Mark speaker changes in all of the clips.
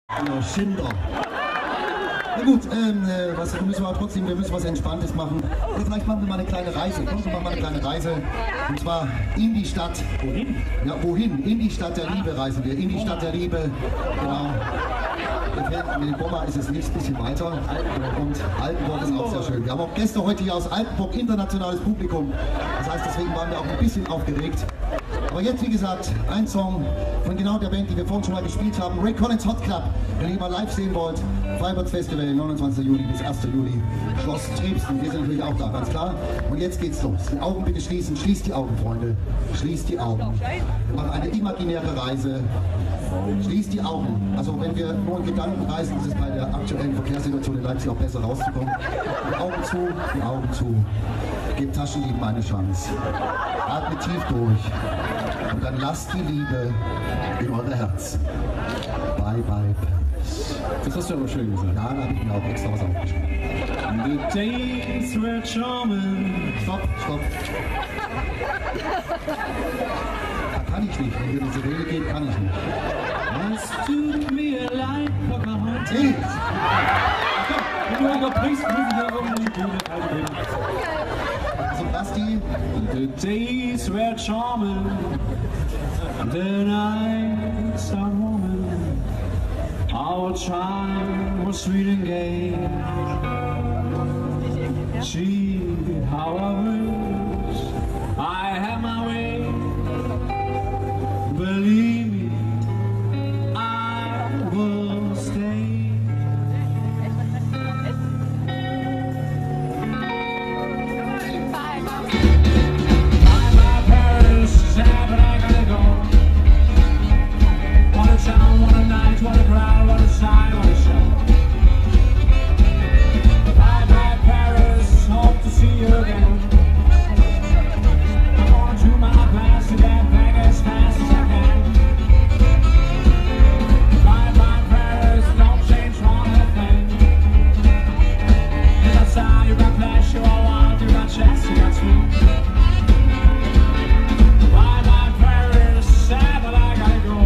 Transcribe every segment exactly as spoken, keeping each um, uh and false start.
Speaker 1: Genau, Schindler. Na gut, ähm, äh, was müssen wir aber trotzdem, wir müssen was Entspanntes machen. Oder vielleicht machen wir mal eine kleine Reise. Komm, wir machen mal eine kleine Reise. Und zwar in die Stadt. Wohin? Ja, wohin? In die Stadt der Liebe reisen wir. In die Stadt der Liebe. Genau. Mit dem Bomber ist es nicht ein bisschen weiter. Und Altenburg ist auch sehr schön. Wir haben auch Gäste heute hier aus Altenburg, internationales Publikum. Das heißt, deswegen waren wir auch ein bisschen aufgeregt. Aber jetzt, wie gesagt, ein Song von genau der Band, die wir vorhin schon mal gespielt haben. Ray Collins Hot Club. Wenn ihr mal live sehen wollt, Freiburg Festival, neunundzwanzigsten Juli bis ersten Juli. Schloss Trebsten, wir sind natürlich auch da, ganz klar. Und jetzt geht's los. Die Augen bitte schließen. Schließt die Augen, Freunde. Schließt die Augen. Wir machen eine imaginäre Reise. Schließt die Augen. Also wenn wir nur in Gedanken reisen, ist es bei der aktuellen Verkehrssituation in Leipzig auch besser rauszukommen. Die Augen zu, die Augen zu. Gebt Taschendieben eine Chance. Atmet tief durch. Und dann lasst die Liebe in euer Herz. Bye, bye.
Speaker 2: Das hast du aber schön gesagt.
Speaker 1: Ja, da habe ich mir auch extra was aufgeschrieben.
Speaker 2: The days were charming.
Speaker 1: Stopp, stopp. Da kann ich nicht. Wenn hier diese Rede geht, kann ich nicht.
Speaker 2: Once took me a light Pocahontas.
Speaker 1: Hey!
Speaker 2: Wenn du überbrichst, muss ich darum nicht reden.
Speaker 1: Also, Basti.
Speaker 2: The days were charming. The nights are warming. Our time was sweet and gay. See how I wish I had my way. Believe me, I will stay. Bye bye Paris, sad but I gotta go. What a town, what a night, what a crowd, what a sight, what a show. Bye bye Paris, hope to see you again. I'm going to my class to get back as fast as I can. Bye bye Paris, don't change one thing. You got style, you got flash, you got wild, you got chest, you got sweet. Bye bye Paris, sad but I gotta go.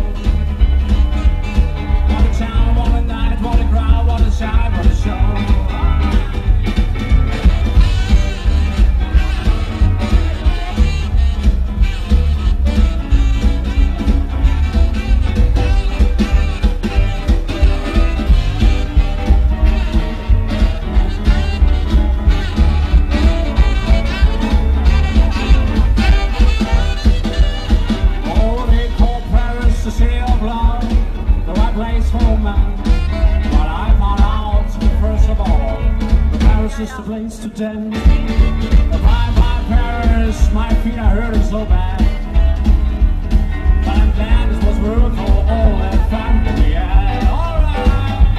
Speaker 2: What a town, what a night, what a crowd, what a sight, what a show. Oh, they call Paris the city of love, the right place for a man. But I found out, first of all, that Paris is the place to dance. Bye bye Paris, my feet are hurting so bad. But I'm glad this was worth for all that fun we had. All right.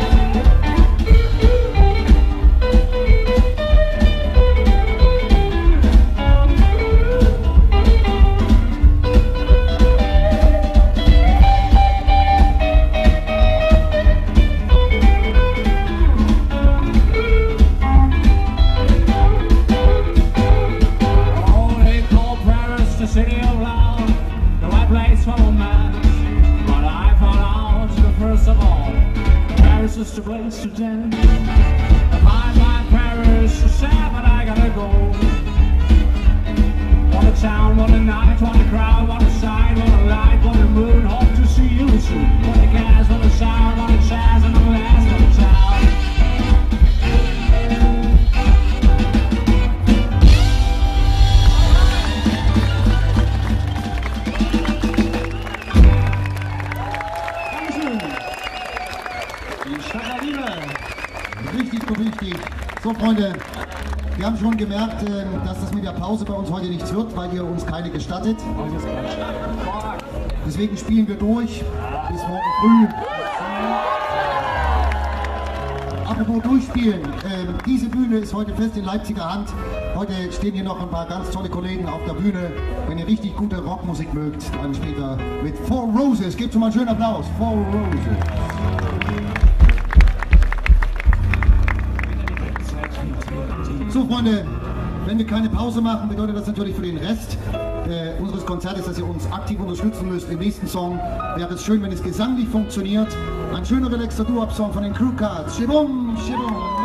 Speaker 2: Oh, they call Paris the city of love, the right place for romance. But I found out that first of all, Paris is the place to dance. Bye bye Paris, so sad but I gotta go. What a town, what a night, what a crowd, what a sight, what a light, what a moon. Hope to see you soon. What a gas, what a sound, what a chance, and a last, what a town. Die Stadt der Liebe.
Speaker 1: Richtig, so richtig. So, Freunde, wir haben schon gemerkt, äh, dass das mit der Pause bei uns heute nichts wird, weil ihr uns keine gestattet. Deswegen spielen wir durch bis morgen früh. Apropos durchspielen, ähm, diese Bühne ist heute fest in Leipziger Hand. Heute stehen hier noch ein paar ganz tolle Kollegen auf der Bühne. Wenn ihr richtig gute Rockmusik mögt, dann später mit Four Roses. Gebt schon mal einen schönen Applaus. Four Roses. So, Freunde, wenn wir keine Pause machen, bedeutet das natürlich für den Rest äh, unseres Konzertes, dass ihr uns aktiv unterstützen müsst. Im nächsten Song wäre es schön, wenn es gesanglich funktioniert. Ein schöner, relaxter Doo-Wop-Song von den Crew Cards. Shibum, shibum.